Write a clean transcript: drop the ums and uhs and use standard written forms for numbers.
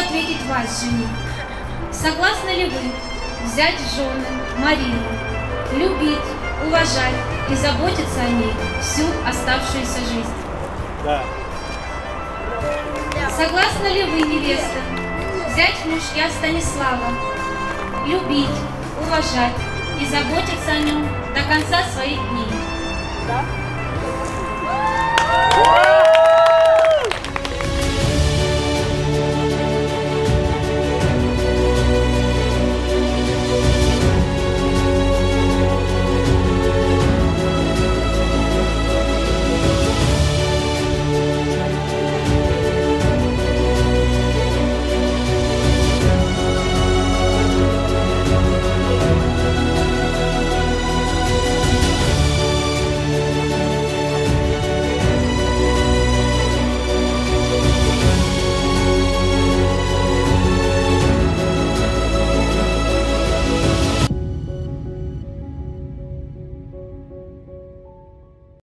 ответить вас, жених. Согласны ли вы взять в жены Марину, любить, уважать и заботиться о ней всю оставшуюся жизнь? Да. Согласны ли вы, невеста, взять в мужья Станислава, любить, уважать и заботиться о нем до конца своих дней? Да.